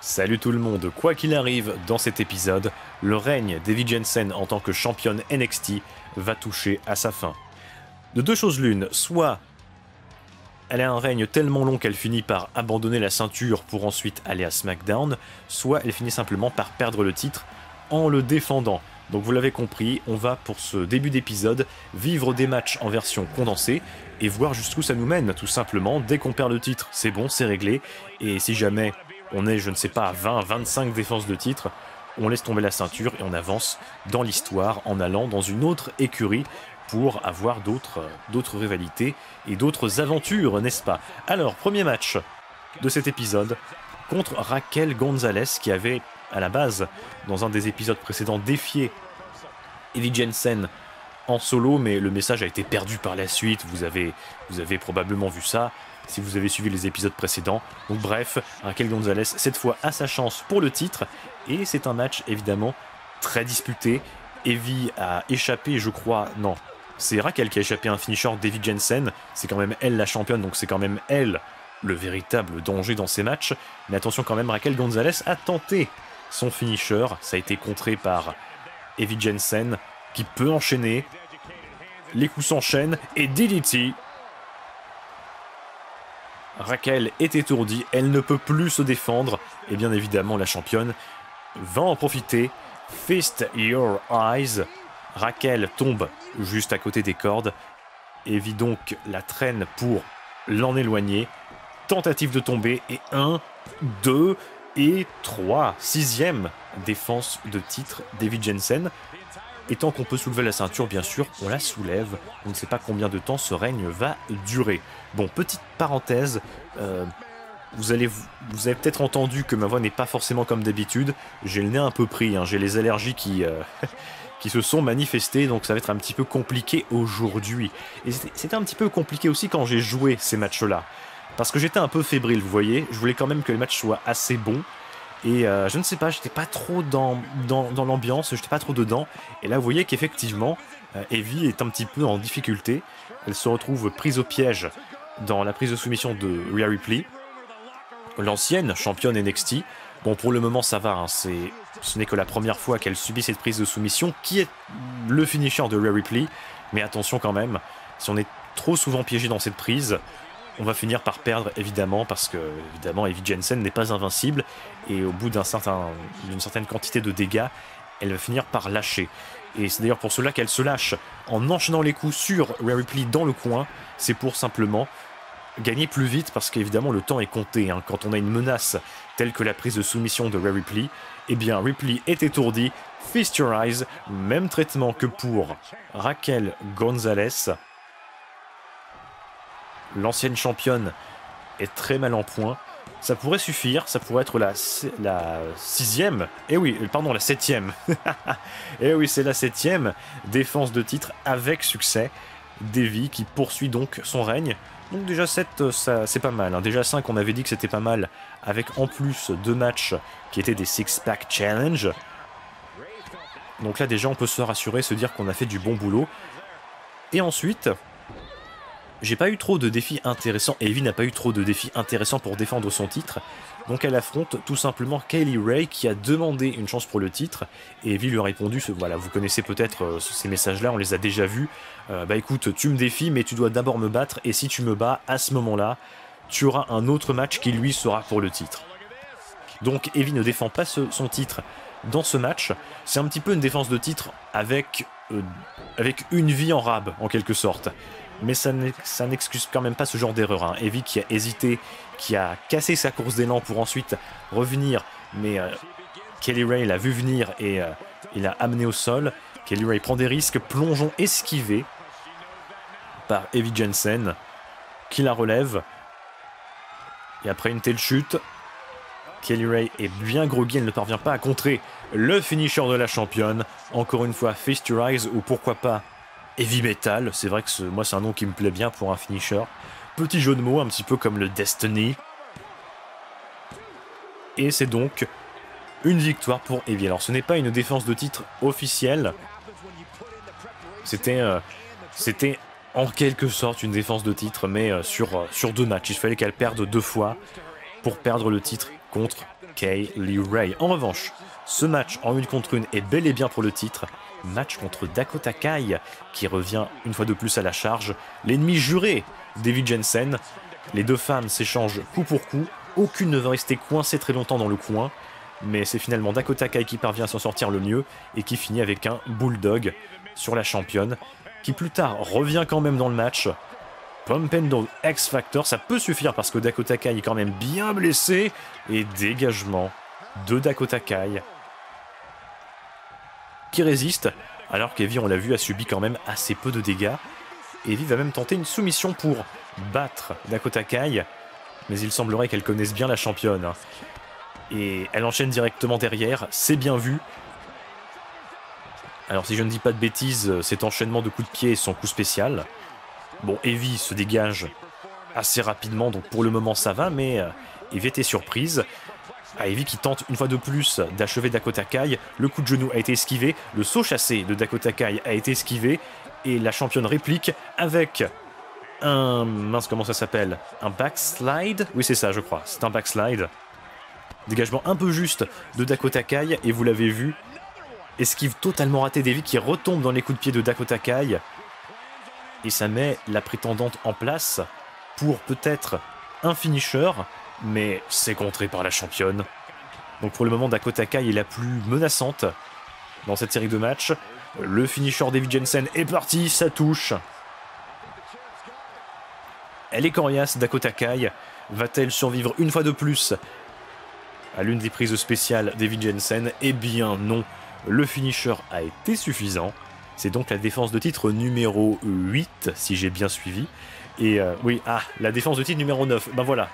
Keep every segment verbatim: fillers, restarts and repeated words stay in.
Salut tout le monde, quoi qu'il arrive dans cet épisode, le règne d'Evie Jensen en tant que championne N X T va toucher à sa fin. De deux choses l'une, soit elle a un règne tellement long qu'elle finit par abandonner la ceinture pour ensuite aller à SmackDown, soit elle finit simplement par perdre le titre en le défendant. Donc vous l'avez compris, on va pour ce début d'épisode vivre des matchs en version condensée et voir jusqu'où ça nous mène tout simplement. Dès qu'on perd le titre, c'est bon, c'est réglé, et si jamais on est, je ne sais pas, à vingt, vingt-cinq défenses de titre, on laisse tomber la ceinture et on avance dans l'histoire en allant dans une autre écurie pour avoir d'autres d'autres rivalités et d'autres aventures, n'est-ce pas? Alors, premier match de cet épisode contre Raquel Gonzalez qui avait, à la base, dans un des épisodes précédents, défié Evie Jensen en solo, mais le message a été perdu par la suite, vous avez, vous avez probablement vu ça si vous avez suivi les épisodes précédents. Donc bref, Raquel Gonzalez, cette fois, a sa chance pour le titre, et c'est un match évidemment très disputé. Evie a échappé, je crois, non, c'est Raquel qui a échappé à un finisher d'Evie Jensen, c'est quand même elle la championne, donc c'est quand même elle le véritable danger dans ces matchs. Mais attention quand même, Raquel Gonzalez a tenté son finisher, ça a été contré par Evie Jensen, qui peut enchaîner, les coups s'enchaînent, et D D T. Raquel est étourdie, elle ne peut plus se défendre, et bien évidemment la championne va en profiter. Feast your eyes. Raquel tombe juste à côté des cordes, Evie donc la traîne pour l'en éloigner. Tentative de tomber, et un, deux et trois. Sixième défense de titre d'Evie Jensen. Et tant qu'on peut soulever la ceinture, bien sûr, on la soulève. On ne sait pas combien de temps ce règne va durer. Bon, petite parenthèse, euh, vous, allez, vous avez peut-être entendu que ma voix n'est pas forcément comme d'habitude. J'ai le nez un peu pris, hein. J'ai les allergies qui, euh, qui se sont manifestées, donc ça va être un petit peu compliqué aujourd'hui. Et c'était un petit peu compliqué aussi quand j'ai joué ces matchs-là. Parce que j'étais un peu fébrile, vous voyez. Je voulais quand même que les matchs soient assez bons. Et euh, je ne sais pas, j'étais pas trop dans, dans, dans l'ambiance, j'étais pas trop dedans. Et là, vous voyez qu'effectivement, euh, Evie est un petit peu en difficulté. Elle se retrouve prise au piège dans la prise de soumission de Rhea Ripley, l'ancienne championne N X T. Bon, pour le moment, ça va, hein, ce n'est que la première fois qu'elle subit cette prise de soumission, qui est le finisher de Rhea Ripley. Mais attention quand même, si on est trop souvent piégé dans cette prise, on va finir par perdre, évidemment, parce que, évidemment, Evie Jensen n'est pas invincible, et au bout d'un certain, d'une certaine quantité de dégâts, elle va finir par lâcher. Et c'est d'ailleurs pour cela qu'elle se lâche en enchaînant les coups sur Rhea Ripley dans le coin. C'est pour simplement gagner plus vite, parce qu'évidemment, le temps est compté, hein. Quand on a une menace telle que la prise de soumission de Rhea Ripley, eh bien, Ripley est étourdie. Feast your eyes, même traitement que pour Raquel Gonzalez. L'ancienne championne est très mal en point. Ça pourrait suffire, ça pourrait être la, la sixième, et oui, pardon, la septième. Et oui, c'est la septième défense de titre avec succès d'Evie qui poursuit donc son règne. Donc déjà sept, ça, c'est pas mal, hein. Déjà cinq, on avait dit que c'était pas mal, avec en plus deux matchs qui étaient des six-pack challenge. Donc là déjà on peut se rassurer, se dire qu'on a fait du bon boulot. Et ensuite, j'ai pas eu trop de défis intéressants, et Evie n'a pas eu trop de défis intéressants pour défendre son titre, donc elle affronte tout simplement Kaylee Ray qui a demandé une chance pour le titre, et Evie lui a répondu, voilà, vous connaissez peut-être euh, ces messages-là, on les a déjà vus, euh, bah écoute, tu me défies, mais tu dois d'abord me battre, et si tu me bats, à ce moment-là, tu auras un autre match qui lui sera pour le titre. Donc Evie ne défend pas ce, son titre dans ce match, c'est un petit peu une défense de titre avec, euh, avec une vie en rab, en quelque sorte. Mais ça n'excuse quand même pas ce genre d'erreur, hein. Evie qui a hésité, qui a cassé sa course d'élan pour ensuite revenir, mais euh, Kaylee Ray l'a vu venir et euh, il l'a amené au sol. Kaylee Ray prend des risques, plongeon esquivé par Evie Jensen, qui la relève. Et après une telle chute, Kaylee Ray est bien groggy, elle ne parvient pas à contrer le finisher de la championne. Encore une fois, Feast Your Eyes, ou pourquoi pas Heavy Metal, c'est vrai que ce, moi c'est un nom qui me plaît bien pour un finisher. Petit jeu de mots, un petit peu comme le Destiny. Et c'est donc une victoire pour Evie. Alors ce n'est pas une défense de titre officielle. C'était euh, c'était en quelque sorte une défense de titre, mais euh, sur, euh, sur deux matchs. Il fallait qu'elle perde deux fois pour perdre le titre contre Kay Lee Ray. En revanche, ce match en une contre une est bel et bien pour le titre. Match contre Dakota Kai qui revient une fois de plus à la charge. L'ennemi juré d'Evie Jensen. Les deux femmes s'échangent coup pour coup. Aucune ne veut rester coincée très longtemps dans le coin. Mais c'est finalement Dakota Kai qui parvient à s'en sortir le mieux et qui finit avec un bulldog sur la championne qui plus tard revient quand même dans le match. Pump and Down X Factor, ça peut suffire parce que Dakota Kai est quand même bien blessé. Et dégagement de Dakota Kai qui résiste, alors qu'Evie, on l'a vu, a subi quand même assez peu de dégâts. Evie va même tenter une soumission pour battre Dakota Kai, mais il semblerait qu'elle connaisse bien la championne. Et elle enchaîne directement derrière, c'est bien vu. Alors si je ne dis pas de bêtises, cet enchaînement de coups de pied est son coup spécial. Bon, Evie se dégage assez rapidement, donc pour le moment ça va, mais euh, Evie était surprise. Ah, Evie qui tente une fois de plus d'achever Dakota Kai. Le coup de genou a été esquivé, le saut chassé de Dakota Kai a été esquivé, et la championne réplique avec un... mince, comment ça s'appelle? Un backslide? Oui, c'est ça, je crois, c'est un backslide. Dégagement un peu juste de Dakota Kai, et vous l'avez vu, esquive totalement ratée d'Evie qui retombe dans les coups de pied de Dakota Kai. Et ça met la prétendante en place pour peut-être un finisher, mais c'est contré par la championne. Donc pour le moment, Dakota Kai est la plus menaçante dans cette série de matchs. Le finisher d'Evie Jensen est parti, ça touche. Elle est coriace, Dakota Kai. Va-t-elle survivre une fois de plus à l'une des prises spéciales d'Evie Jensen? Eh bien non, le finisher a été suffisant. C'est donc la défense de titre numéro huit, si j'ai bien suivi. Et euh, oui, ah, la défense de titre numéro neuf, ben voilà.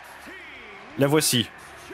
La voici.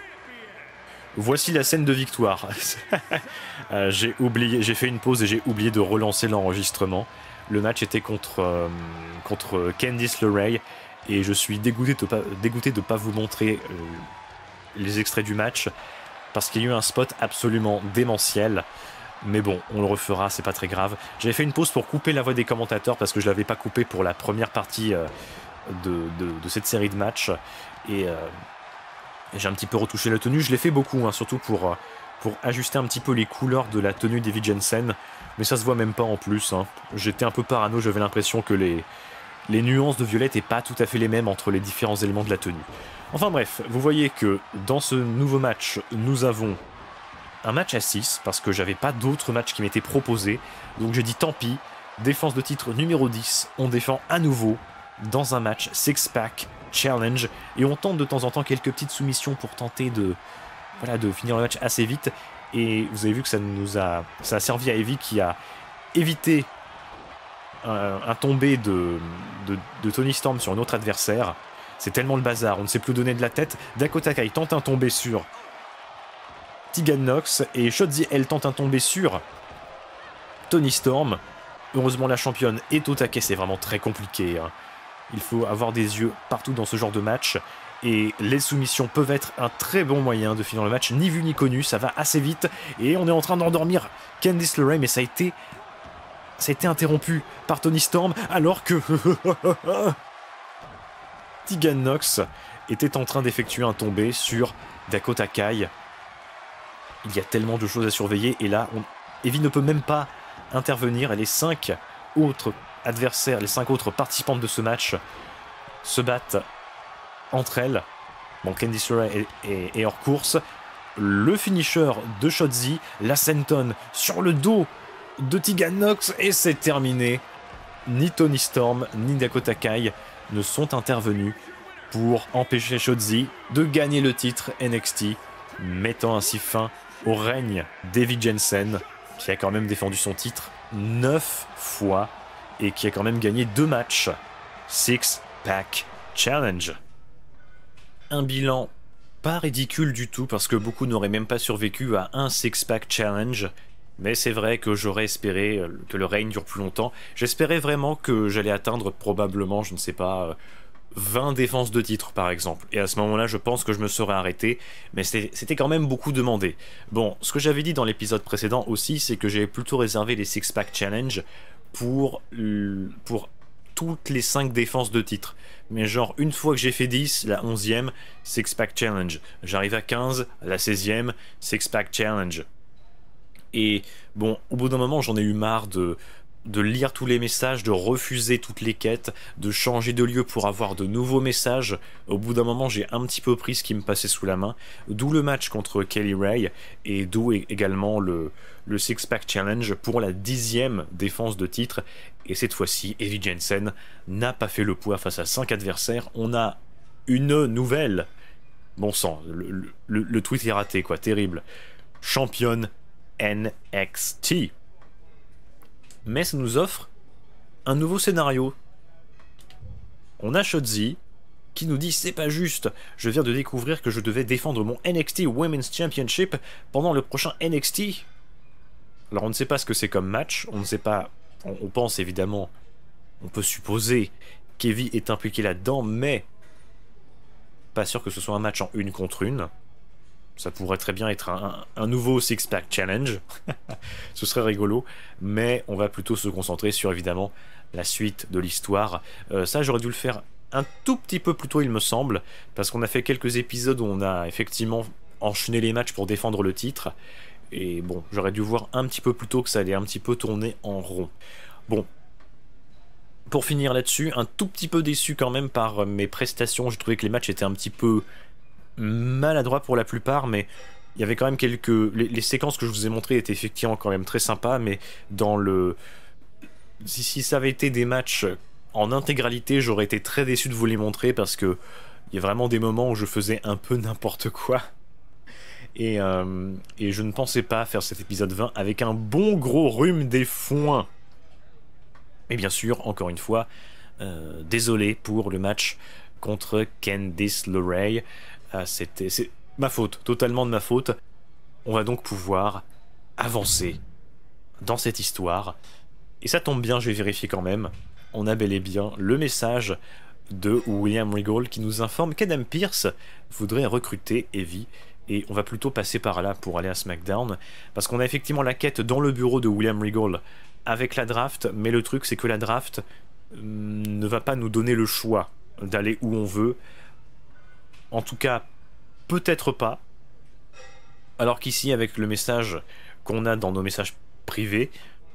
Voici la scène de victoire. euh, j'ai oublié, j'ai fait une pause et j'ai oublié de relancer l'enregistrement. Le match était contre, euh, contre Candice LeRae et je suis dégoûté de pas, dégoûté de pas vous montrer euh, les extraits du match parce qu'il y a eu un spot absolument démentiel. Mais bon, on le refera, c'est pas très grave. J'avais fait une pause pour couper la voix des commentateurs parce que je l'avais pas coupé pour la première partie euh, de, de, de cette série de matchs. Et, euh, et j'ai un petit peu retouché la tenue. Je l'ai fait beaucoup, hein, surtout pour, pour ajuster un petit peu les couleurs de la tenue d'Evie Jensen. Mais ça se voit même pas en plus. Hein. J'étais un peu parano, j'avais l'impression que les, les nuances de violet n'étaient pas tout à fait les mêmes entre les différents éléments de la tenue. Enfin bref, vous voyez que dans ce nouveau match, nous avons un match à six, parce que j'avais pas d'autres matchs qui m'étaient proposés. Donc j'ai dit tant pis, défense de titre numéro dix, on défend à nouveau dans un match six-pack challenge. Et on tente de temps en temps quelques petites soumissions pour tenter de, voilà, de finir le match assez vite. Et vous avez vu que ça nous a, ça a servi à Evie qui a évité un, un tombé de, de, de Toni Storm sur un autre adversaire. C'est tellement le bazar, on ne sait plus donner de la tête. Dakota Kai tente un tombé sur Tegan Nox et Shotzi, elle tente un tombé sur Toni Storm. Heureusement, la championne est au taquet, c'est vraiment très compliqué. Hein. Il faut avoir des yeux partout dans ce genre de match. Et les soumissions peuvent être un très bon moyen de finir le match, ni vu ni connu, ça va assez vite. Et on est en train d'endormir Candice LeRae, mais ça a été, ça a été interrompu par Toni Storm, alors que Tegan Nox était en train d'effectuer un tombé sur Dakota Kai. Il y a tellement de choses à surveiller, et là, on... Evie ne peut même pas intervenir, et les cinq autres adversaires, les cinq autres participantes de ce match se battent entre elles. Bon, Candice LeRae est, est, est hors course. Le finisher de Shotzi, la senton sur le dos de Tegan Nox, et c'est terminé. Ni Toni Storm, ni Dakota Kai ne sont intervenus pour empêcher Shotzi de gagner le titre N X T, mettant ainsi fin au règne d'Evie Jensen, qui a quand même défendu son titre neuf fois et qui a quand même gagné deux matchs. Six-Pack Challenge. Un bilan pas ridicule du tout, parce que beaucoup n'auraient même pas survécu à un Six-Pack Challenge. Mais c'est vrai que j'aurais espéré que le règne dure plus longtemps. J'espérais vraiment que j'allais atteindre probablement, je ne sais pas, vingt défenses de titre par exemple. Et à ce moment-là, je pense que je me serais arrêté, mais c'était quand même beaucoup demandé. Bon, ce que j'avais dit dans l'épisode précédent aussi, c'est que j'avais plutôt réservé les Six-Pack Challenge pour, pour toutes les cinq défenses de titre. Mais genre, une fois que j'ai fait dix, la onzième, Six Pack Challenge. J'arrive à quinze, la seizième, Six Pack Challenge. Et bon, au bout d'un moment, j'en ai eu marre de, de lire tous les messages, de refuser toutes les quêtes, de changer de lieu pour avoir de nouveaux messages. Au bout d'un moment, j'ai un petit peu pris ce qui me passait sous la main. D'où le match contre Kelly Ray, et d'où également le, le Six Pack Challenge pour la dixième défense de titre. Et cette fois-ci, Evie Jensen n'a pas fait le poids face à cinq adversaires. On a une nouvelle... Bon sang, le, le, le tweet est raté, quoi, terrible. Championne N X T. Mais ça nous offre un nouveau scénario. On a Shotzi qui nous dit c'est pas juste, je viens de découvrir que je devais défendre mon N X T Women's Championship pendant le prochain N X T. Alors on ne sait pas ce que c'est comme match, on ne sait pas, on, on pense évidemment, on peut supposer qu'Evie est impliquée là-dedans, mais pas sûr que ce soit un match en une contre une. Ça pourrait très bien être un, un, un nouveau six-pack challenge. Ce serait rigolo. Mais on va plutôt se concentrer sur, évidemment, la suite de l'histoire. Euh, ça, j'aurais dû le faire un tout petit peu plus tôt, il me semble. Parce qu'on a fait quelques épisodes où on a effectivement enchaîné les matchs pour défendre le titre. Et bon, j'aurais dû voir un petit peu plus tôt que ça allait un petit peu tourner en rond. Bon. Pour finir là-dessus, un tout petit peu déçu quand même par mes prestations. J'ai trouvé que les matchs étaient un petit peu... maladroit pour la plupart, mais il y avait quand même quelques... Les, les séquences que je vous ai montrées étaient effectivement quand même très sympas, mais dans le... Si, si ça avait été des matchs en intégralité, j'aurais été très déçu de vous les montrer, parce que il y a vraiment des moments où je faisais un peu n'importe quoi. Et, euh, et je ne pensais pas faire cet épisode vingt avec un bon gros rhume des foins. Et bien sûr, encore une fois, euh, désolé pour le match contre Candice LeRae. Ah, c'était c'est ma faute, totalement de ma faute. On va donc pouvoir avancer dans cette histoire. Et ça tombe bien, je vais vérifier quand même. On a bel et bien le message de William Regal qui nous informe qu'Adam Pearce voudrait recruter Evie. Et on va plutôt passer par là pour aller à SmackDown. Parce qu'on a effectivement la quête dans le bureau de William Regal avec la draft. Mais le truc, c'est que la draft hum, ne va pas nous donner le choix d'aller où on veut. En tout cas, peut-être pas. Alors qu'ici, avec le message qu'on a dans nos messages privés,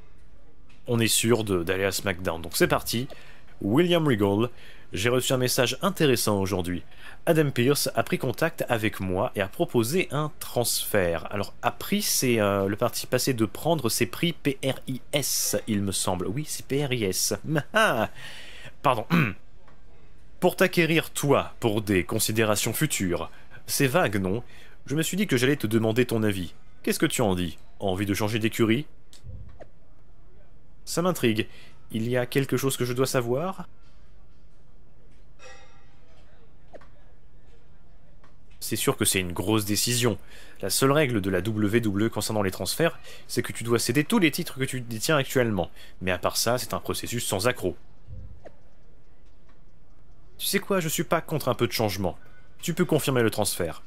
on est sûr d'aller à SmackDown. Donc c'est parti. William Regal, j'ai reçu un message intéressant aujourd'hui. Adam Pearce a pris contact avec moi et a proposé un transfert. Alors, a pris, c'est euh, le participe passé de prendre, c'est pris P R I S, il me semble. Oui, c'est P R I S. Ah, pardon. Pour t'acquérir, toi, pour des considérations futures. C'est vague, non? Je me suis dit que j'allais te demander ton avis. Qu'est-ce que tu en dis? Envie de changer d'écurie? Ça m'intrigue. Il y a quelque chose que je dois savoir? C'est sûr que c'est une grosse décision. La seule règle de la W W E concernant les transferts, c'est que tu dois céder tous les titres que tu détiens actuellement. Mais à part ça, c'est un processus sans accroc. Tu sais quoi, je suis pas contre un peu de changement. Tu peux confirmer le transfert.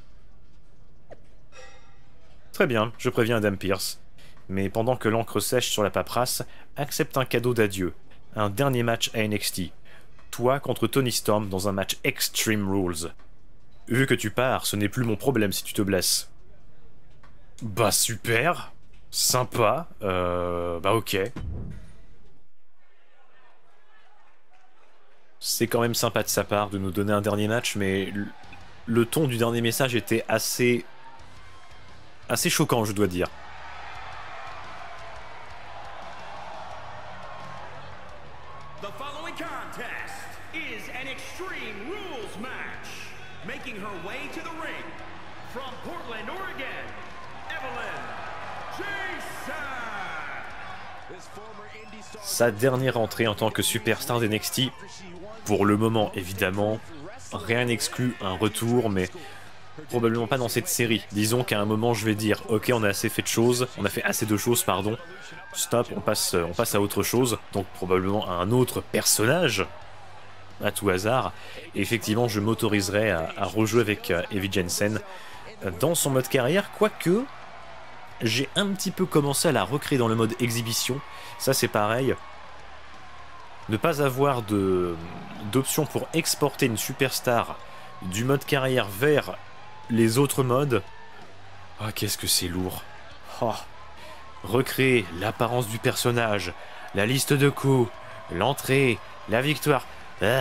Très bien, je préviens Adam Pearce. Mais pendant que l'encre sèche sur la paperasse, accepte un cadeau d'adieu. Un dernier match à N X T. Toi contre Tony Storm dans un match Extreme Rules. Vu que tu pars, ce n'est plus mon problème si tu te blesses. Bah super, sympa, euh, bah ok. C'est quand même sympa de sa part de nous donner un dernier match, mais le ton du dernier message était assez... assez choquant, je dois dire. The following contest is an Extreme Rules match. Making her way to the ring from Portland, Oregon, Evelyn Jason. Sa dernière entrée en tant que superstar d'N X T. Pour le moment, évidemment, rien n'exclut un retour, mais probablement pas dans cette série. Disons qu'à un moment, je vais dire, ok, on a assez fait de choses, on a fait assez de choses, pardon. Stop, on passe, on passe à autre chose, donc probablement à un autre personnage. À tout hasard, et effectivement je m'autoriserai à, à rejouer avec euh, Evie Jensen dans son mode carrière, quoique j'ai un petit peu commencé à la recréer dans le mode exhibition. Ça c'est pareil, ne pas avoir de d'option pour exporter une superstar du mode carrière vers les autres modes. Ah, qu'est-ce que c'est lourd. Oh. Recréer l'apparence du personnage, la liste de coups, l'entrée, la victoire. Ah.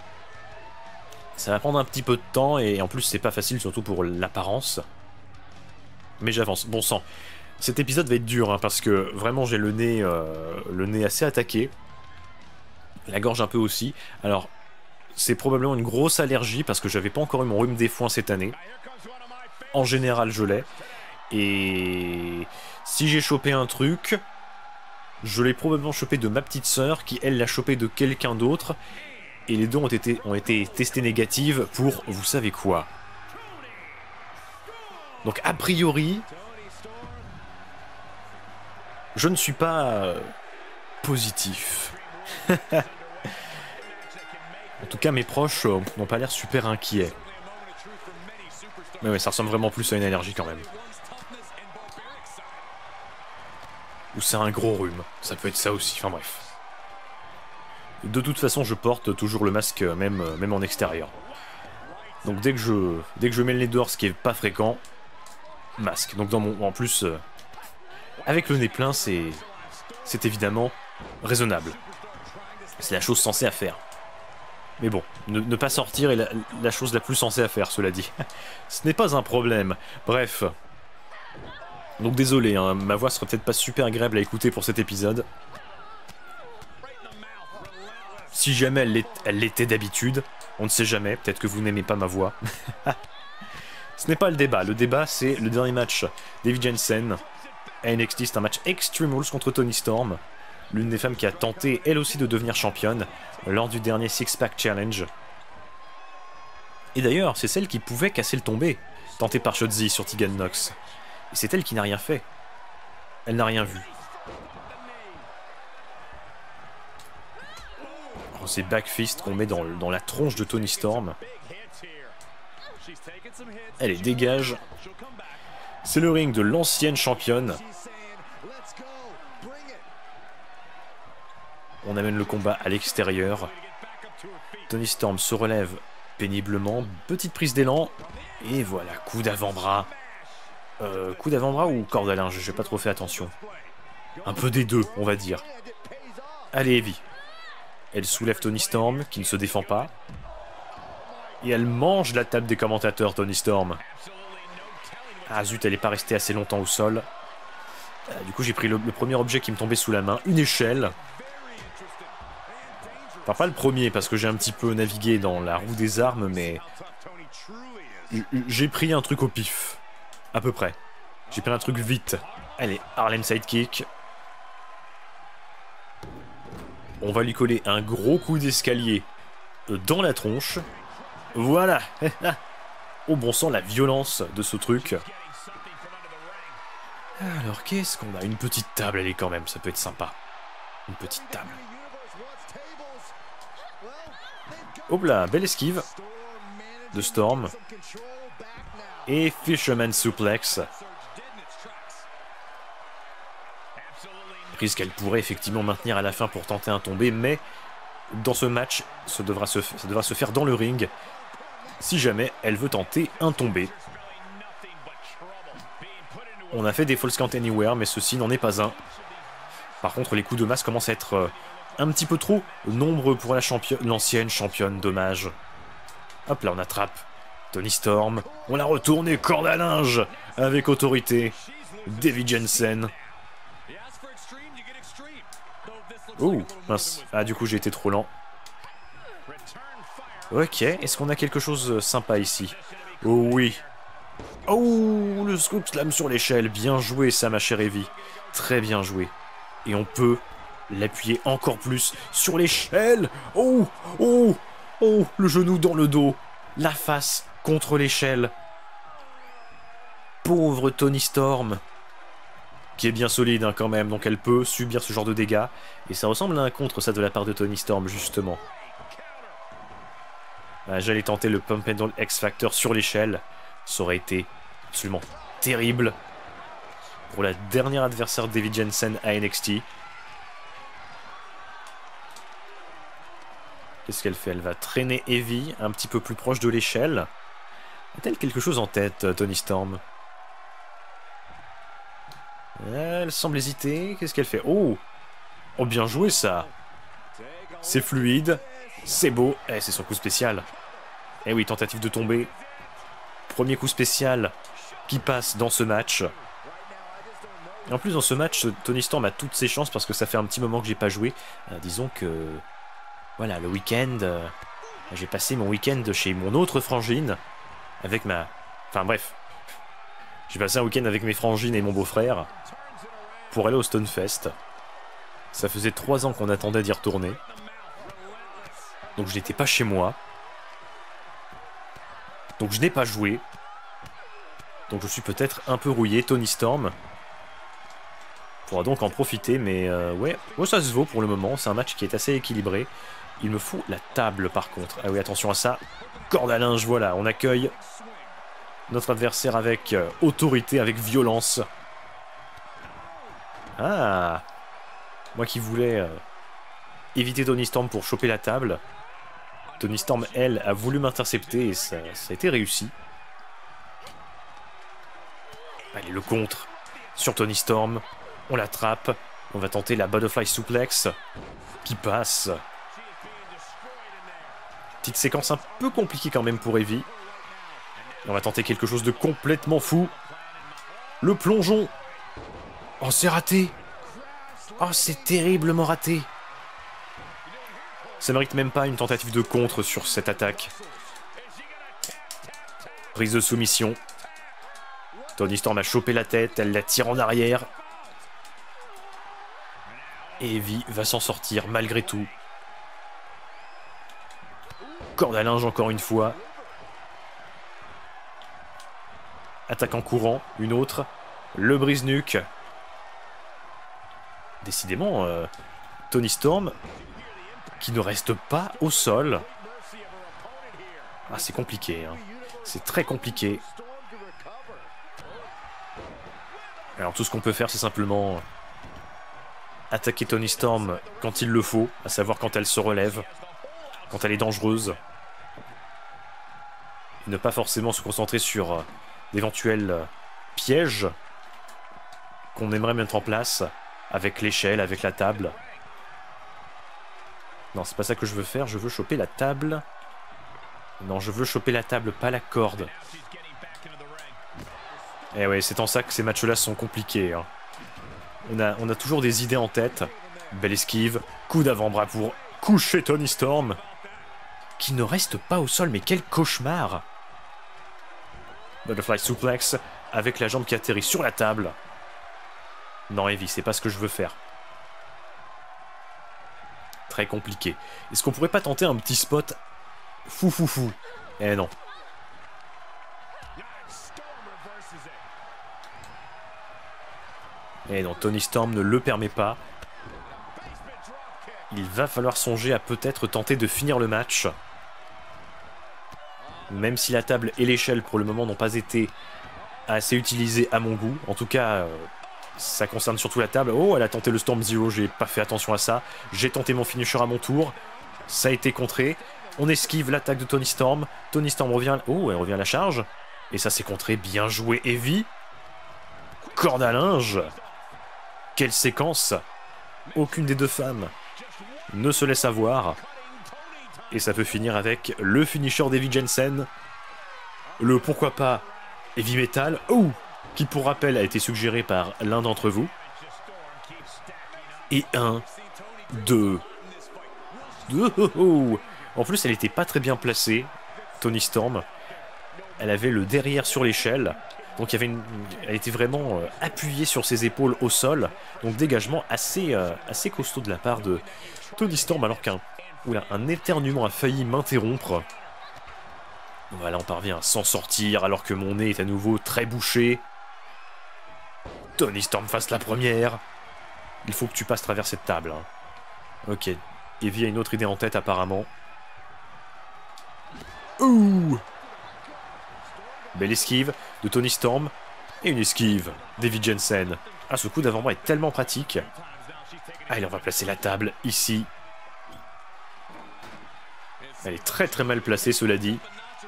Ça va prendre un petit peu de temps et en plus c'est pas facile, surtout pour l'apparence. Mais j'avance, bon sang. Cet épisode va être dur hein, parce que vraiment j'ai le nez, euh, le nez assez attaqué. La gorge un peu aussi. Alors c'est probablement une grosse allergie parce que j'avais pas encore eu mon rhume des foins cette année. En général je l'ai. Et si j'ai chopé un truc, je l'ai probablement chopé de ma petite sœur qui elle l'a chopé de quelqu'un d'autre. Et les deux ont été, ont été testés négatives pour vous savez quoi. Donc a priori, je ne suis pas euh, positif. En tout cas mes proches euh, n'ont pas l'air super inquiets. Mais ouais, ça ressemble vraiment plus à une allergie quand même. Ou c'est un gros rhume, ça peut être ça aussi, enfin bref. De toute façon, je porte toujours le masque, même, même en extérieur. Donc dès que je, dès que je mets le nez dehors, ce qui est pas fréquent, masque. Donc dans mon, en plus, euh, avec le nez plein, c'est, c'est évidemment raisonnable. C'est la chose sensée à faire. Mais bon, ne, ne pas sortir est la, la chose la plus sensée à faire, cela dit. Ce n'est pas un problème. Bref. Donc désolé, hein, ma voix sera peut-être pas super agréable à écouter pour cet épisode. Si jamais elle l'était d'habitude, on ne sait jamais, peut-être que vous n'aimez pas ma voix. Ce n'est pas le débat, le débat c'est le dernier match Davy Jensen à N X T, c'est un match Extreme Rules contre Toni Storm, l'une des femmes qui a tenté elle aussi de devenir championne lors du dernier Six Pack Challenge. Et d'ailleurs, c'est celle qui pouvait casser le tombé, tenté par Shotzi sur Tegan Nox. Et c'est elle qui n'a rien fait. Elle n'a rien vu. Oh, ces backfists qu'on met dans, dans la tronche de Toni Storm. Allez, dégage. C'est le ring de l'ancienne championne. On amène le combat à l'extérieur. Toni Storm se relève péniblement. Petite prise d'élan. Et voilà, coup d'avant-bras. Euh, coup d'avant-bras ou corde à linge? J'ai pas trop fait attention. Un peu des deux, on va dire. Allez, Evie. Elle soulève Toni Storm, qui ne se défend pas. Et elle mange la table des commentateurs, Toni Storm. Ah zut, elle n'est pas restée assez longtemps au sol. Euh, du coup, j'ai pris le, le premier objet qui me tombait sous la main. Une échelle. Enfin, pas le premier, parce que j'ai un petit peu navigué dans la roue des armes, mais... J'ai pris un truc au pif. À peu près. J'ai pris un truc vite. Allez, Harlem Sidekick. On va lui coller un gros coup d'escalier dans la tronche. Voilà. Oh bon sang, la violence de ce truc. Alors, qu'est-ce qu'on a? Une petite table, elle est quand même, ça peut être sympa. Une petite table. Hop là, belle esquive de Storm. Et Fisherman Suplex. Prise qu'elle pourrait effectivement maintenir à la fin pour tenter un tombé, mais dans ce match, ça devra se, ça devra se faire dans le ring si jamais elle veut tenter un tombé. On a fait des False Count Anywhere, mais ceci n'en est pas un. Par contre, les coups de masse commencent à être euh, un petit peu trop nombreux pour la championne, l'ancienne championne, dommage. Hop là, on attrape Toni Storm. On la retourne, corde à linge avec autorité. Davy Jensen. Oh, mince. Ah, du coup, j'ai été trop lent. Ok, est-ce qu'on a quelque chose de sympa ici? Oh oui. Oh, le scoop slam sur l'échelle. Bien joué, ça, ma chère Evie. Très bien joué. Et on peut l'appuyer encore plus sur l'échelle. Oh, oh, oh, le genou dans le dos. La face contre l'échelle. Pauvre Toni Storm. Qui est bien solide hein, quand même, donc elle peut subir ce genre de dégâts. Et ça ressemble à un contre, ça, de la part de Toni Storm, justement. Ah, j'allais tenter le Pump Handle X Factor sur l'échelle. Ça aurait été absolument terrible pour la dernière adversaire de Davy Jensen à N X T. Qu'est-ce qu'elle fait? Elle va traîner Evie un petit peu plus proche de l'échelle. A-t-elle quelque chose en tête, Toni Storm? Elle semble hésiter. Qu'est-ce qu'elle fait? Oh! Oh, bien joué, ça! C'est fluide. C'est beau. Eh, c'est son coup spécial. Eh oui, tentative de tomber. Premier coup spécial qui passe dans ce match. En plus, dans ce match, Toni Storm a toutes ses chances parce que ça fait un petit moment que j'ai pas joué. Euh, disons que... Voilà, le week-end... Euh, j'ai passé mon week-end chez mon autre frangine. Avec ma... Enfin, bref. J'ai passé un week-end avec mes frangines et mon beau-frère. Pour aller au Stonefest. Ça faisait trois ans qu'on attendait d'y retourner. Donc je n'étais pas chez moi. Donc je n'ai pas joué. Donc je suis peut-être un peu rouillé. Toni Storm pourra donc en profiter, mais euh, ouais, ouais, ça se vaut pour le moment. C'est un match qui est assez équilibré. Il me faut la table par contre. Ah oui, attention à ça. Corde à linge, voilà, on accueille notre adversaire avec euh, autorité, avec violence. Ah, moi qui voulais euh, éviter Toni Storm pour choper la table. Toni Storm, elle, a voulu m'intercepter et ça, ça a été réussi. Allez, le contre sur Toni Storm. On l'attrape. On va tenter la Butterfly Suplex qui passe. Petite séquence un peu compliquée quand même pour Evie. On va tenter quelque chose de complètement fou. Le plongeon. Oh, c'est raté. Oh, c'est terriblement raté. Ça mérite même pas une tentative de contre sur cette attaque. Prise de soumission. Toni Storm a chopé la tête, elle la tire en arrière. Et Evie va s'en sortir malgré tout. Corde à linge encore une fois. Attaque en courant, une autre. Le brise-nuque. Décidément, euh, Toni Storm qui ne reste pas au sol. Ah, c'est compliqué, hein. C'est très compliqué. Alors tout ce qu'on peut faire, c'est simplement attaquer Toni Storm quand il le faut, à savoir quand elle se relève, quand elle est dangereuse. Ne pas forcément se concentrer sur euh, d'éventuels euh, pièges qu'on aimerait mettre en place avec l'échelle, avec la table. Non, c'est pas ça que je veux faire, je veux choper la table. Non, je veux choper la table, pas la corde. Eh ouais, c'est en ça que ces matchs-là sont compliqués, hein. On a, on a toujours des idées en tête. Belle esquive, coup d'avant-bras pour coucher Toni Storm. Qui ne reste pas au sol, mais quel cauchemar! Butterfly Suplex, avec la jambe qui atterrit sur la table. Non, Evie, c'est pas ce que je veux faire. Très compliqué. Est-ce qu'on pourrait pas tenter un petit spot fou fou fou? Eh non. Eh non, Toni Storm ne le permet pas. Il va falloir songer à peut-être tenter de finir le match. Même si la table et l'échelle pour le moment n'ont pas été assez utilisées à mon goût. En tout cas, euh, ça concerne surtout la table. Oh, elle a tenté le Storm Zero, j'ai pas fait attention à ça. J'ai tenté mon finisher à mon tour. Ça a été contré. On esquive l'attaque de Toni Storm. Toni Storm revient... Oh, elle revient à la charge. Et ça s'est contré. Bien joué, Evie. Corde à linge. Quelle séquence. Aucune des deux femmes ne se laisse avoir. Et ça peut finir avec le finisher d'Evie Jensen. Le pourquoi pas Heavy Metal. Oh, qui pour rappel a été suggéré par l'un d'entre vous. Et un, deux. deux oh, oh. En plus, elle n'était pas très bien placée, Toni Storm. Elle avait le derrière sur l'échelle. Donc il y avait une... elle était vraiment euh, appuyée sur ses épaules au sol. Donc dégagement assez, euh, assez costaud de la part de Toni Storm, alors qu'un oula, un éternuement a failli m'interrompre. Voilà, on parvient à s'en sortir alors que mon nez est à nouveau très bouché. Toni Storm face la première. Il faut que tu passes travers cette table. Hein. Ok. Evie a une autre idée en tête apparemment. Ouh! Belle esquive de Toni Storm. Et une esquive d'Evie Jensen. Ah, ce coup d'avant-bras est tellement pratique. Allez, on va placer la table ici. Elle est très très mal placée, cela dit.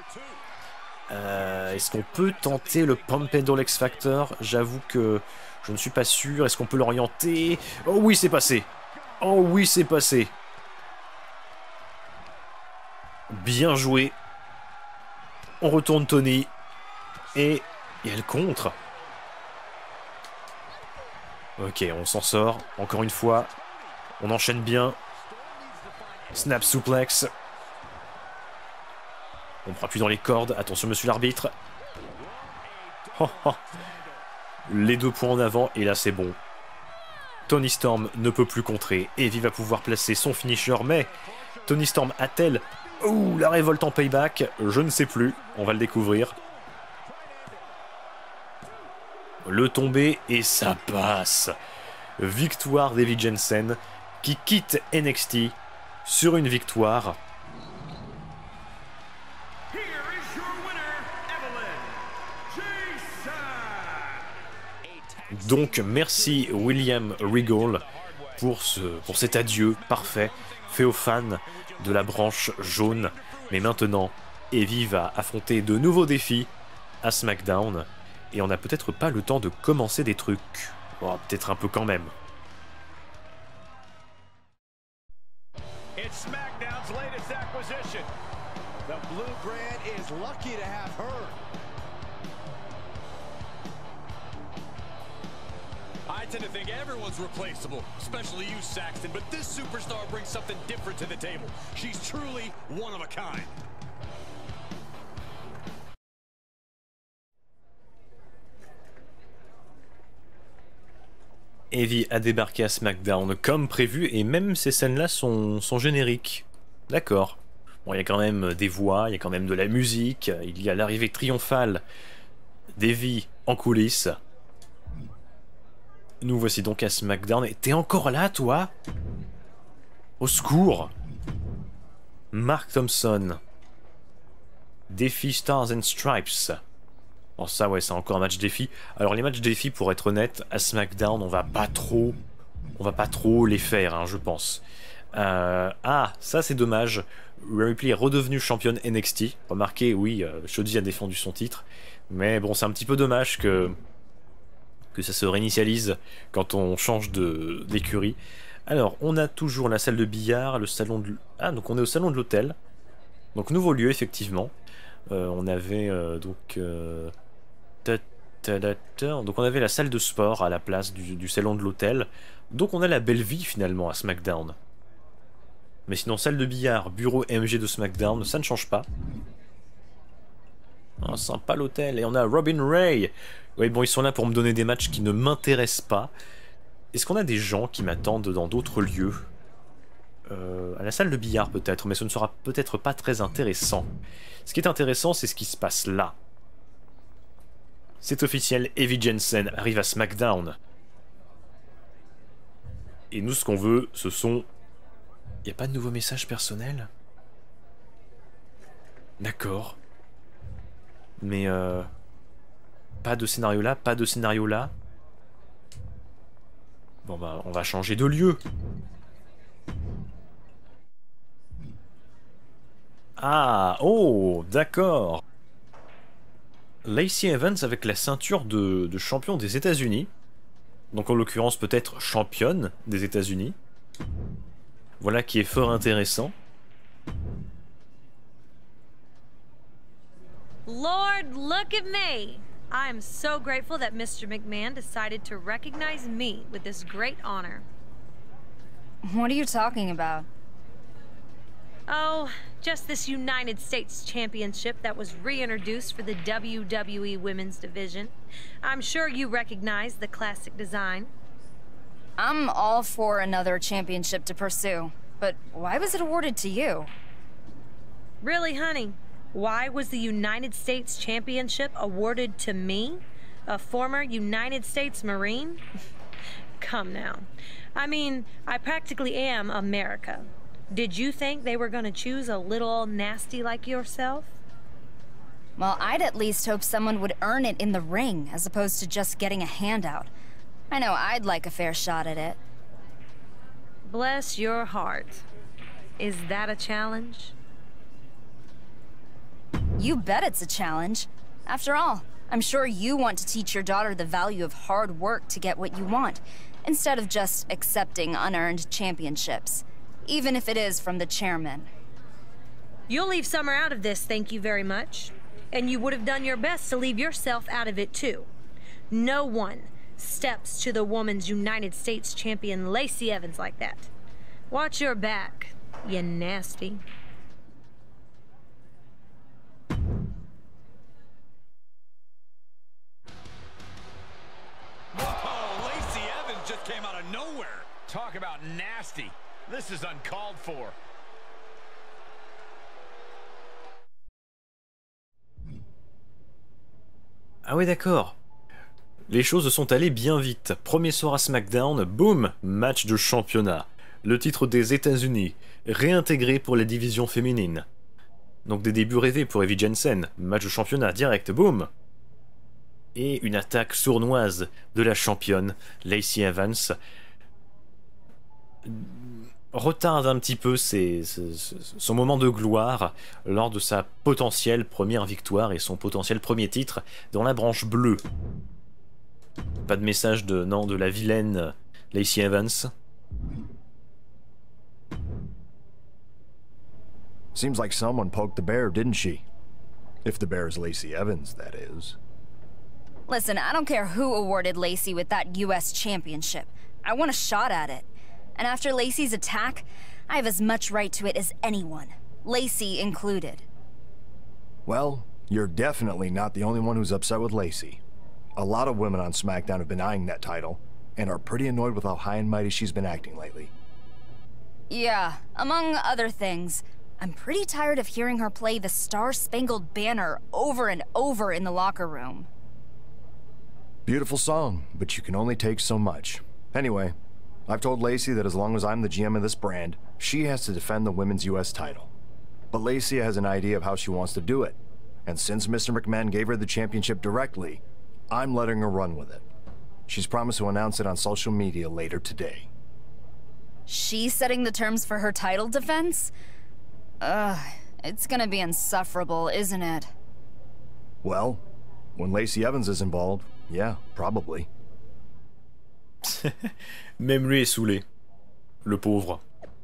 Euh, Est-ce qu'on peut tenter le Pump Handle X Factor? J'avoue que je ne suis pas sûr. Est-ce qu'on peut l'orienter? Oh oui, c'est passé. Oh oui, c'est passé. Bien joué. On retourne Tony. Et, et elle contre. Ok, on s'en sort. Encore une fois. On enchaîne bien. Snap suplex. On prend plus dans les cordes. Attention, monsieur l'arbitre. Oh, oh. Les deux points en avant. Et là, c'est bon. Toni Storm ne peut plus contrer. Evie va pouvoir placer son finisher. Mais Toni Storm a-t-elle... Ouh, la révolte en payback? Je ne sais plus. On va le découvrir. Le tombé et ça passe. Victoire d'Evie Jensen qui quitte N X T sur une victoire. Donc merci William Regal pour, ce, pour cet adieu parfait fait aux fans de la branche jaune. Mais maintenant, Evie va affronter de nouveaux défis à SmackDown. Et on n'a peut-être pas le temps de commencer des trucs. Oh, peut-être un peu quand même. It's SmackDown's latest acquisition. The Blue Brand is lucky to have her. I tend to think everyone's replaceable, especially you, Saxton, but this superstar brings something different to the table. She's truly one of a kind. Evie a débarqué à SmackDown comme prévu et même ces scènes-là sont, sont génériques. D'accord. Bon, il y a quand même des voix, il y a quand même de la musique, il y a l'arrivée triomphale d'Evie en coulisses. Nous voici donc à SmackDown. Et t'es encore là, toi? Au secours! Mark Thompson. Défi Stars and Stripes. Bon, ça, ouais, c'est encore un match défi. Alors, les matchs défi, pour être honnête, à SmackDown, on va pas trop... On va pas trop les faire, hein, je pense. Euh... Ah, ça, c'est dommage. Rhea Ripley est redevenue championne N X T. Remarquez, oui, euh, Shotzi a défendu son titre. Mais bon, c'est un petit peu dommage que... que ça se réinitialise quand on change de d'écurie. Alors, on a toujours la salle de billard, le salon de... Ah, donc on est au salon de l'hôtel. Donc, nouveau lieu, effectivement. Euh, on avait, euh, donc... Euh... Donc, on avait la salle de sport à la place du, du salon de l'hôtel. Donc, on a la belle vie, finalement, à SmackDown. Mais sinon, salle de billard, bureau M G de SmackDown, ça ne change pas. Ah, sympa l'hôtel. Et on a Robin Ray. Oui, bon, ils sont là pour me donner des matchs qui ne m'intéressent pas. Est-ce qu'on a des gens qui m'attendent dans d'autres lieux? euh, À la salle de billard peut-être, mais ce ne sera peut-être pas très intéressant. Ce qui est intéressant, c'est ce qui se passe là. C'est officiel, Evie Jensen arrive à SmackDown. Et nous, ce qu'on veut, ce sont... Il n'y a pas de nouveaux messages personnels? D'accord. Mais euh... pas de scénario là, pas de scénario là. Bon bah, on va changer de lieu. Ah, oh, d'accord. Lacey Evans avec la ceinture de, de champion des États-Unis. Donc en l'occurrence peut-être championne des États-Unis. Voilà qui est fort intéressant. Lord, look at me! I am so grateful that Mister McMahon decided to recognize me with this great honor. What are you talking about? Oh, just this United States Championship that was reintroduced for the W W E Women's Division. I'm sure you recognize the classic design. I'm all for another championship to pursue, but why was it awarded to you? Really, honey? Why was the United States Championship awarded to me? A former United States Marine? Come now. I mean, I practically am America. Did you think they were gonna choose a little nasty like yourself? Well, I'd at least hope someone would earn it in the ring, as opposed to just getting a handout. I know I'd like a fair shot at it. Bless your heart. Is that a challenge? You bet it's a challenge. After all, I'm sure you want to teach your daughter the value of hard work to get what you want, instead of just accepting unearned championships, even if it is from the chairman. You'll leave Summer out of this, thank you very much. And you would have done your best to leave yourself out of it, too. No one steps to the Women's United States Champion Lacey Evans like that. Watch your back, you nasty. Whoa, Lacey Evans just came out of nowhere. Talk about nasty. This is uncalled for. Ah ouais, d'accord. Les choses sont allées bien vite. Premier soir à SmackDown, boum, match de championnat. Le titre des États-Unis, réintégré pour la division féminine. Donc des débuts rêvés pour Evie Jensen, match de championnat direct, boum. Et une attaque sournoise de la championne, Lacey Evans, retarde un petit peu ses, ses, son moment de gloire lors de sa potentielle première victoire et son potentiel premier titre dans la branche bleue. Pas de message de, non, de la vilaine Lacey Evans. Seems like someone poked the bear, didn't she? If the bear is Lacey Evans, that is. Listen, I don't care who awarded Lacey with that U S championship. I want a shot at it. And after Lacey's attack, I have as much right to it as anyone, Lacey included. Well, you're definitely not the only one who's upset with Lacey. A lot of women on SmackDown have been eyeing that title, and are pretty annoyed with how high and mighty she's been acting lately. Yeah, among other things, I'm pretty tired of hearing her play the Star-Spangled Banner over and over in the locker room. Beautiful song, but you can only take so much. Anyway, I've told Lacey that as long as I'm the G M of this brand, she has to defend the women's U S title. But Lacey has an idea of how she wants to do it, and since Mister McMahon gave her the championship directly, I'm letting her run with it. She's promised to announce it on social media later today. She's setting the terms for her title defense? Ugh, it's gonna be insufferable, isn't it? Well, when Lacey Evans is involved, yeah, probably. Même lui est saoulé. Le pauvre.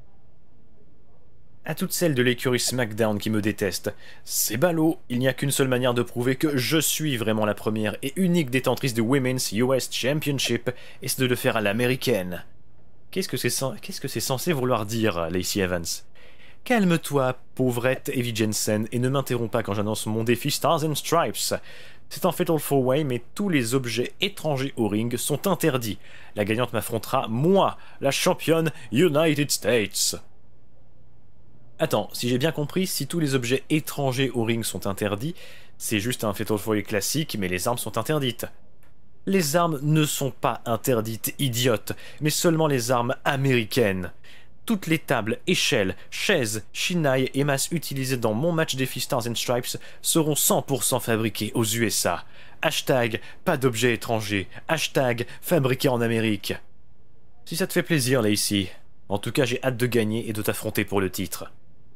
À toutes celles de l'écurie SmackDown qui me détestent, c'est ballot, il n'y a qu'une seule manière de prouver que je suis vraiment la première et unique détentrice de Women's U S Championship, et c'est de le faire à l'américaine. Qu'est-ce que c'est qu'est-ce que c'est censé vouloir dire, Lacey Evans? Calme-toi, pauvrette Evie Jensen, et ne m'interromps pas quand j'annonce mon défi Stars and Stripes. C'est un Fatal four way, mais tous les objets étrangers au ring sont interdits. La gagnante m'affrontera, moi, la championne United States. Attends, si j'ai bien compris, si tous les objets étrangers au ring sont interdits, c'est juste un Fatal four way classique, mais les armes sont interdites. Les armes ne sont pas interdites, idiote, mais seulement les armes américaines. Toutes les tables, échelles, chaises, chinailles et masses utilisées dans mon match défi Stars and Stripes seront cent pour cent fabriquées aux U S A. Hashtag pas d'objets étrangers. Hashtag fabriqué en Amérique. Si ça te fait plaisir, Lacey. En tout cas, j'ai hâte de gagner et de t'affronter pour le titre.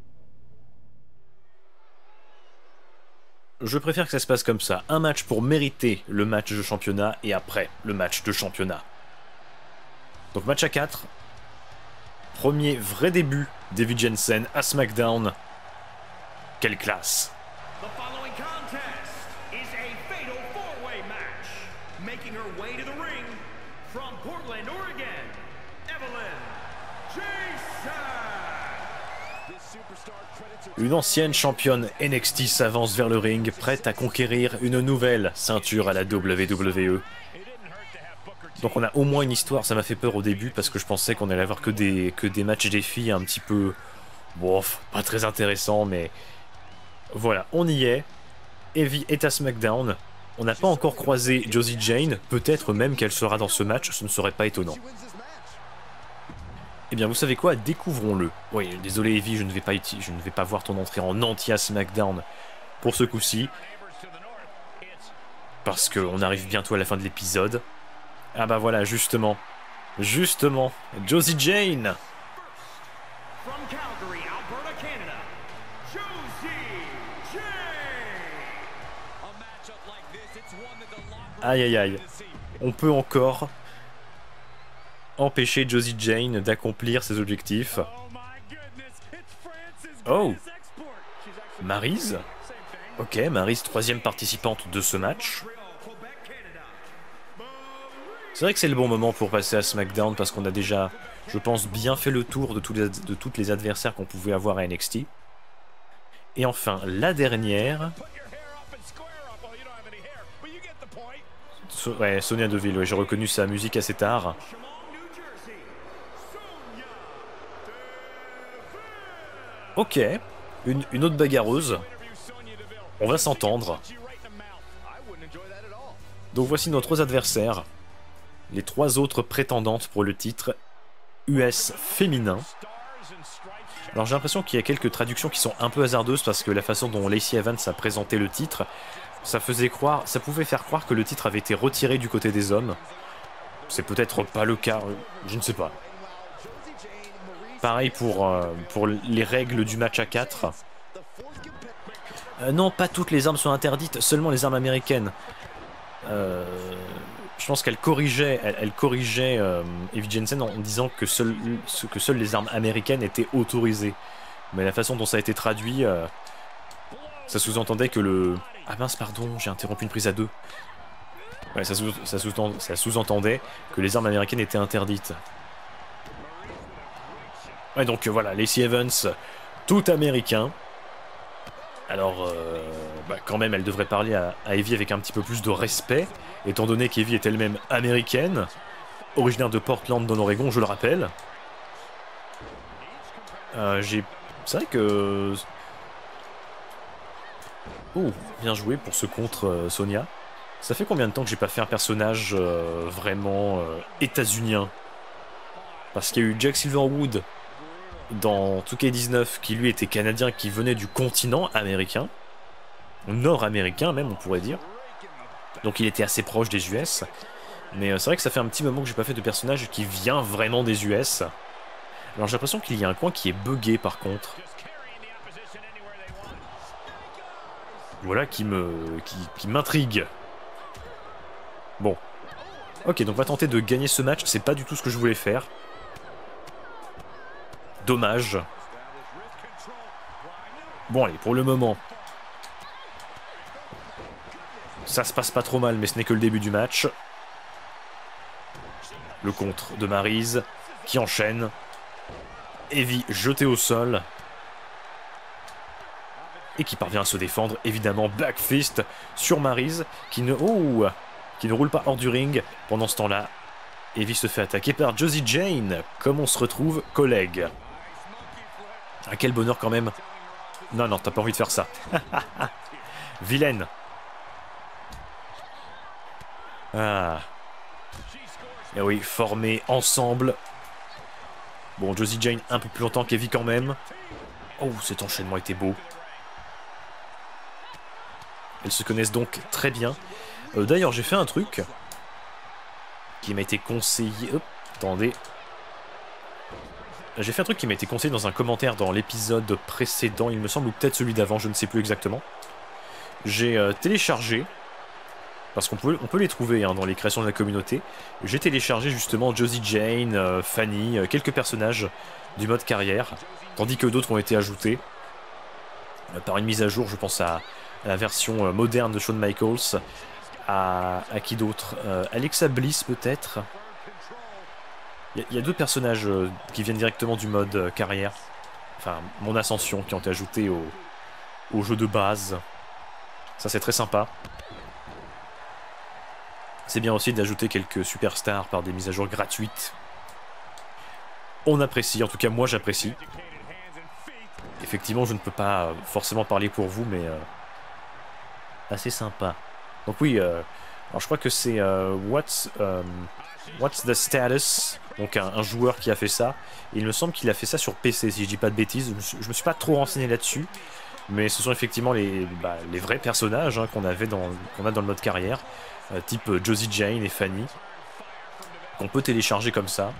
Je préfère que ça se passe comme ça. Un match pour mériter le match de championnat et après le match de championnat. Donc match à quatre. Premier vrai début d'Evie Jensen à SmackDown. Quelle classe! The following contest is a fatal four-way match. Making her way to the ring from Portland, Oregon, Evelyn Jason. Une ancienne championne N X T s'avance vers le ring, prête à conquérir une nouvelle ceinture à la W W E. Donc on a au moins une histoire, ça m'a fait peur au début parce que je pensais qu'on allait avoir que des, que des matchs des filles un petit peu... Bof, pas très intéressant, mais... Voilà, on y est. Evie est à SmackDown. On n'a pas encore croisé Josie Jane, peut-être même qu'elle sera dans ce match, ce ne serait pas étonnant. Eh bien vous savez quoi, découvrons-le. Oui, désolé Evie, je ne vais pas, je ne vais pas voir ton entrée en entier à SmackDown pour ce coup-ci. Parce qu'on arrive bientôt à la fin de l'épisode. Ah bah voilà, justement. Justement, Josie Jane. From Calgary, Alberta, Canada, Josie Jane. Aïe aïe aïe. On peut encore empêcher Josie Jane d'accomplir ses objectifs. Oh, Maryse. Ok, Maryse, troisième participante de ce match. C'est vrai que c'est le bon moment pour passer à SmackDown parce qu'on a déjà, je pense, bien fait le tour de, tous les, de toutes les adversaires qu'on pouvait avoir à N X T. Et enfin, la dernière... So ouais, Sonia Deville, ouais, j'ai reconnu sa musique assez tard. Ok, une, une autre bagarreuse. On va s'entendre. Donc voici nos trois adversaires. Les trois autres prétendantes pour le titre U S féminin. Alors j'ai l'impression qu'il y a quelques traductions qui sont un peu hasardeuses parce que la façon dont Lacey Evans a présenté le titre, ça faisait croire, ça pouvait faire croire que le titre avait été retiré du côté des hommes. C'est peut-être pas le cas, je ne sais pas. Pareil pour, euh, pour les règles du match à quatre. Euh, non, pas toutes les armes sont interdites, seulement les armes américaines. Euh, je pense qu'elle corrigeait, elle, elle corrigeait euh, Evie Jensen en disant que, seul, que seules les armes américaines étaient autorisées. Mais la façon dont ça a été traduit, euh, ça sous-entendait que le... Ah mince, pardon, j'ai interrompu une prise à deux. Ouais, ça sous-entendait sous que les armes américaines étaient interdites. Ouais, donc euh, voilà, Lacey Evans, tout américain. Alors, euh, bah, quand même, elle devrait parler à, à Evie avec un petit peu plus de respect, étant donné qu'Evie est elle-même américaine, originaire de Portland dans l'Oregon, je le rappelle. Euh, j'ai... C'est vrai que... Oh, bien joué pour ce contre euh, Sonia. Ça fait combien de temps que j'ai pas fait un personnage euh, vraiment euh, états-unien? Parce qu'il y a eu Jack Silverwood dans deux K dix-neuf qui lui était canadien, qui venait du continent américain, nord-américain même on pourrait dire, donc il était assez proche des U S, mais euh, c'est vrai que ça fait un petit moment que j'ai pas fait de personnage qui vient vraiment des U S. Alors j'ai l'impression qu'il y a un coin qui est buggé par contre, voilà qui me qui, qui m'intrigue. Bon, ok, donc on va tenter de gagner ce match, c'est pas du tout ce que je voulais faire. Dommage. Bon allez, pour le moment, ça se passe pas trop mal, mais ce n'est que le début du match. Le contre de Maryse, qui enchaîne. Evie jetée au sol. Et qui parvient à se défendre, évidemment, Black Fist sur Maryse, qui ne... Oh, qui ne roule pas hors du ring. Pendant ce temps-là, Evie se fait attaquer par Josie Jane, comme on se retrouve collègues. Ah, quel bonheur quand même. Non, non, t'as pas envie de faire ça. Vilaine. Ah. Et oui, formés ensemble. Bon, Josie Jane un peu plus longtemps qu'Evie quand même. Oh, cet enchaînement était beau. Elles se connaissent donc très bien. Euh, D'ailleurs, j'ai fait un truc qui m'a été conseillé... Hop, attendez. J'ai fait un truc qui m'a été conseillé dans un commentaire dans l'épisode précédent, il me semble, ou peut-être celui d'avant, je ne sais plus exactement. J'ai euh, téléchargé, parce qu'on peut, on peut les trouver hein, dans les créations de la communauté, j'ai téléchargé justement Josie Jane, euh, Fanny, euh, quelques personnages du mode carrière, tandis que d'autres ont été ajoutés euh, par une mise à jour, je pense à, à la version euh, moderne de Shawn Michaels, à, à qui d'autre euh, Alexa Bliss peut-être. Il y, y a deux personnages euh, qui viennent directement du mode euh, carrière, enfin mon ascension, qui ont été ajoutés au, au jeu de base. Ça c'est très sympa. C'est bien aussi d'ajouter quelques superstars par des mises à jour gratuites. On apprécie, en tout cas moi j'apprécie. Effectivement je ne peux pas forcément parler pour vous, mais euh, assez sympa. Donc oui, euh, alors je crois que c'est euh, What's, euh, What's the Status, donc un, un joueur qui a fait ça. Et il me semble qu'il a fait ça sur P C, si je dis pas de bêtises. Je me suis, je me suis pas trop renseigné là-dessus, mais ce sont effectivement les, bah, les vrais personnages hein, qu'on avait dans, qu'on a dans le mode carrière, euh, type Josie Jane et Fanny, qu'on peut télécharger comme ça.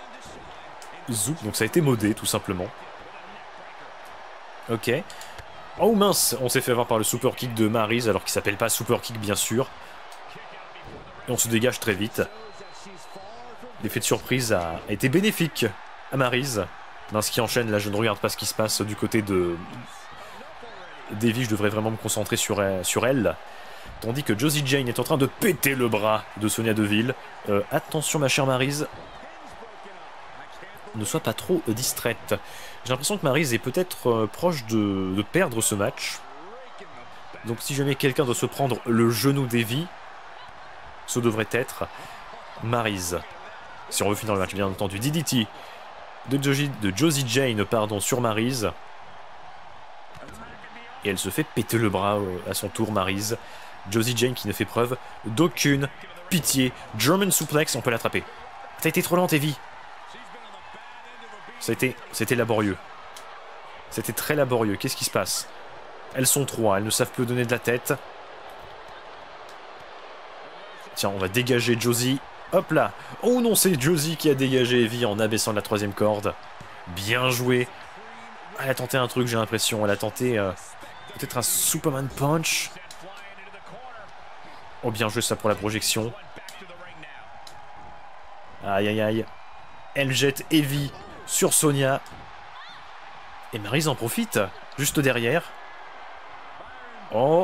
Zoop, donc ça a été modé tout simplement. Ok. Oh mince, on s'est fait avoir par le super kick de Maryse, alors qu'il s'appelle pas super kick bien sûr. Et on se dégage très vite. L'effet de surprise a été bénéfique à Maryse. Mince qui enchaîne, là je ne regarde pas ce qui se passe du côté de Davy, je devrais vraiment me concentrer sur elle, sur elle. Tandis que Josie Jane est en train de péter le bras de Sonya Deville. Euh, attention ma chère Maryse. Ne sois pas trop euh, distraite. J'ai l'impression que Maryse est peut-être euh, proche de, de perdre ce match. Donc si jamais quelqu'un doit se prendre le genou Davy, ce devrait être Maryse. Si on veut finir le match, bien entendu. D D T de Josie, de Josie Jane pardon, sur Maryse. Et elle se fait péter le bras euh, à son tour, Maryse. Josie Jane qui ne fait preuve d'aucune pitié. German suplex, on peut l'attraper. T'as été trop lente, Evie. Ça a été, c'était laborieux. C'était très laborieux. Qu'est-ce qui se passe? Elles sont trois, elles ne savent plus donner de la tête. Tiens, on va dégager Josie. Hop là. Oh non, c'est Josie qui a dégagé Evie en abaissant la troisième corde. Bien joué. Elle a tenté un truc, j'ai l'impression. Elle a tenté euh, peut-être un Superman Punch. Oh, bien joué ça pour la projection. Aïe aïe aïe. Elle jette Evie sur Sonya. Et Maryse en profite, juste derrière. Oh.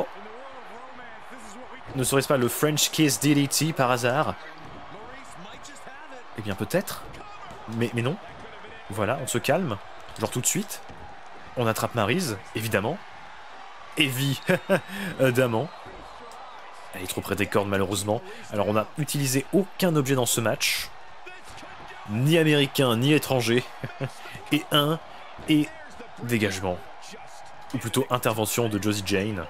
Ne serait-ce pas le French Kiss D D T par hasard? Eh bien peut-être. Mais, mais non. Voilà, on se calme. Genre tout de suite. On attrape Maryse, évidemment. Evie, damant. Elle est trop près des cordes malheureusement. Alors on n'a utilisé aucun objet dans ce match. Ni américain, ni étranger. Et un, et dégagement. Ou plutôt intervention de Josie Jane.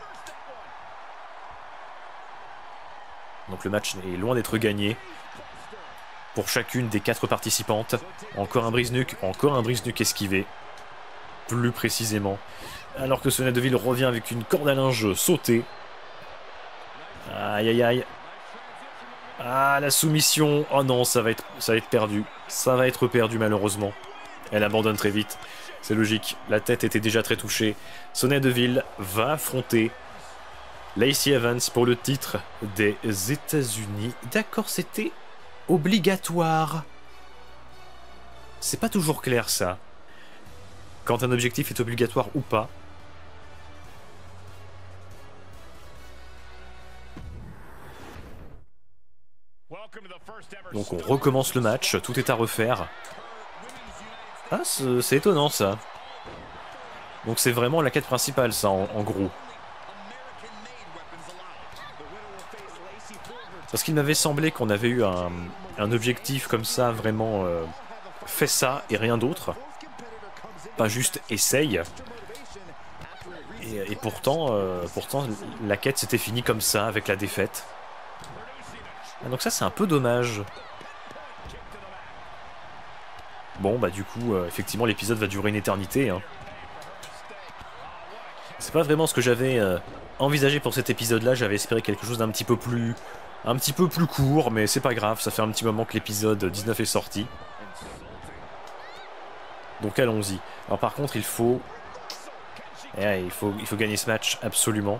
Donc le match est loin d'être gagné. Pour chacune des quatre participantes. Encore un brise-nuque, encore un brise-nuque esquivé. Plus précisément. Alors que Sonya Deville revient avec une corde à linge sautée. Aïe aïe aïe. Ah, la soumission. Oh non, ça va être, ça va être perdu. Ça va être perdu malheureusement. Elle abandonne très vite. C'est logique. La tête était déjà très touchée. Sonya Deville va affronter Lacey Evans pour le titre des États-Unis. D'accord, c'était obligatoire. C'est pas toujours clair ça. Quand un objectif est obligatoire ou pas. Donc on recommence le match, tout est à refaire. Ah, c'est étonnant ça. Donc c'est vraiment la quête principale ça, en, en gros. Parce qu'il m'avait semblé qu'on avait eu un, un objectif comme ça, vraiment euh, fais ça et rien d'autre. Pas juste essaye. Et, et pourtant, euh, pourtant, la quête s'était finie comme ça, avec la défaite. Ah, donc ça c'est un peu dommage. Bon bah du coup euh, effectivement l'épisode va durer une éternité hein. C'est pas vraiment ce que j'avais euh, envisagé pour cet épisode là. J'avais espéré quelque chose d'un petit peu plus Un petit peu plus court, mais c'est pas grave. Ça fait un petit moment que l'épisode dix-neuf est sorti. Donc allons-y. Alors par contre il faut eh, il faut, il faut gagner ce match absolument.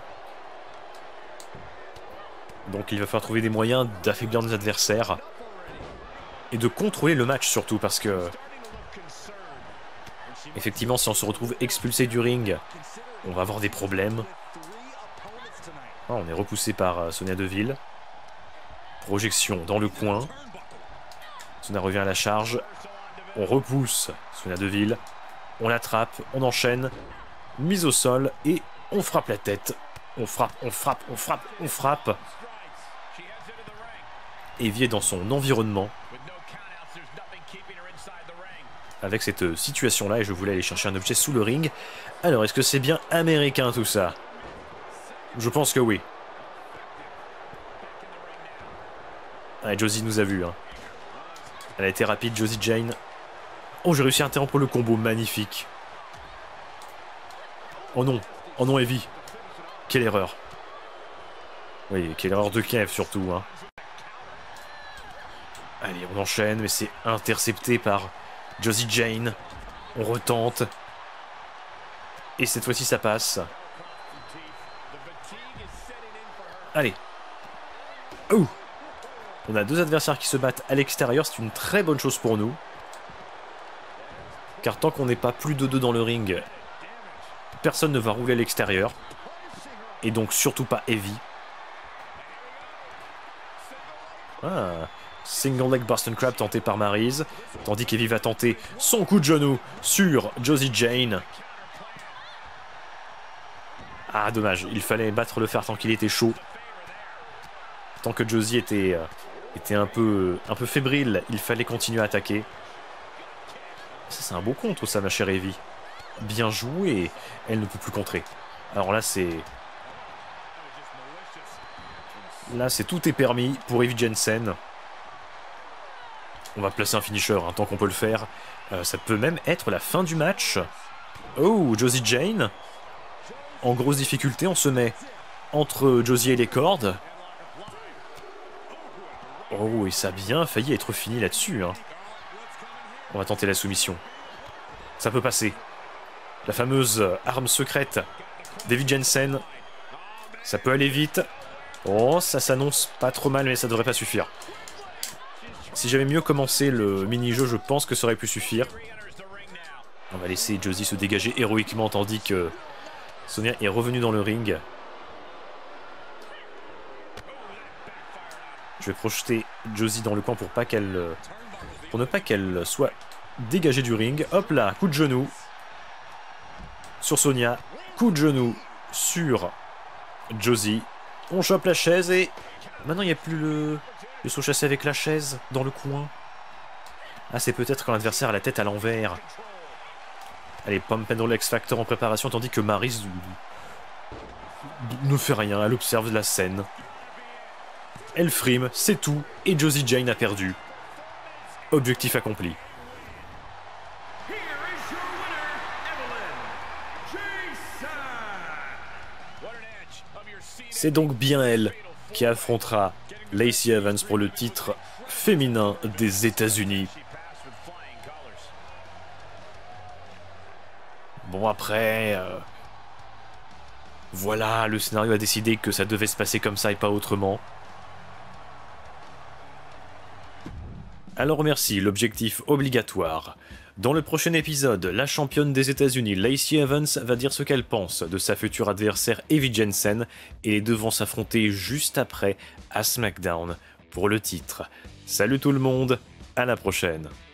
Donc il va falloir trouver des moyens d'affaiblir nos adversaires. Et de contrôler le match surtout, parce que effectivement si on se retrouve expulsé du ring, on va avoir des problèmes. Ah, on est repoussé par Sonya Deville. Projection dans le coin. Sonya revient à la charge. On repousse Sonya Deville. On l'attrape, on enchaîne. Mise au sol et on frappe la tête. On frappe, on frappe, on frappe, on frappe. Evie est dans son environnement. Avec cette situation-là, et je voulais aller chercher un objet sous le ring. Alors, est-ce que c'est bien américain tout ça? Je pense que oui. Ah, Josie nous a vus. Hein. Elle a été rapide, Josie Jane. Oh, j'ai réussi à interrompre le combo, magnifique. Oh non, oh non, Evie. Quelle erreur. Oui, quelle erreur de Kiev surtout. Hein. Allez, on enchaîne, mais c'est intercepté par Josie Jane. On retente. Et cette fois-ci, ça passe. Allez. Ouh. On a deux adversaires qui se battent à l'extérieur. C'est une très bonne chose pour nous. Car tant qu'on n'est pas plus de deux dans le ring, personne ne va rouler à l'extérieur. Et donc surtout pas Evie. Ah, single leg Boston Crab tenté par Maryse. Tandis qu'Evie va tenter son coup de genou sur Josie Jane. Ah, dommage. Il fallait battre le fer tant qu'il était chaud. Tant que Josie était, euh, était un peu, un peu fébrile, il fallait continuer à attaquer. Ça, c'est un beau contre, ça, ma chère Evie. Bien joué. Elle ne peut plus contrer. Alors là, c'est... Là, c'est tout est permis pour Evie Jensen. On va placer un finisher, hein, tant qu'on peut le faire. Euh, ça peut même être la fin du match. Oh, Josie Jane. En grosse difficulté, on se met entre Josie et les cordes. Oh, et ça a bien failli être fini là-dessus. Hein. On va tenter la soumission. Ça peut passer. La fameuse arme secrète d'Evie Jensen. Ça peut aller vite. Oh, ça s'annonce pas trop mal, mais ça devrait pas suffire. Si j'avais mieux commencé le mini-jeu, je pense que ça aurait pu suffire. On va laisser Josie se dégager héroïquement, tandis que Sonia est revenue dans le ring. Je vais projeter Josie dans le coin pour pas qu'elle, pour ne pas qu'elle soit dégagée du ring. Hop là, coup de genou sur Sonia, coup de genou sur Josie. On chope la chaise et maintenant il n'y a plus le, le saut chassé avec la chaise dans le coin. Ah, c'est peut-être quand l'adversaire a la tête à l'envers. Allez, Pump and X Factor en préparation, tandis que Maryse ne fait rien, elle observe la scène. Elle frime, c'est tout, et Josie Jane a perdu. Objectif accompli. C'est donc bien elle qui affrontera Lacey Evans pour le titre féminin des États-Unis. Bon, après... Euh, voilà, le scénario a décidé que ça devait se passer comme ça et pas autrement. Alors merci, l'objectif obligatoire. Dans le prochain épisode, la championne des États-Unis Lacey Evans va dire ce qu'elle pense de sa future adversaire Evie Jensen et les deux vont s'affronter juste après à SmackDown pour le titre. Salut tout le monde, à la prochaine.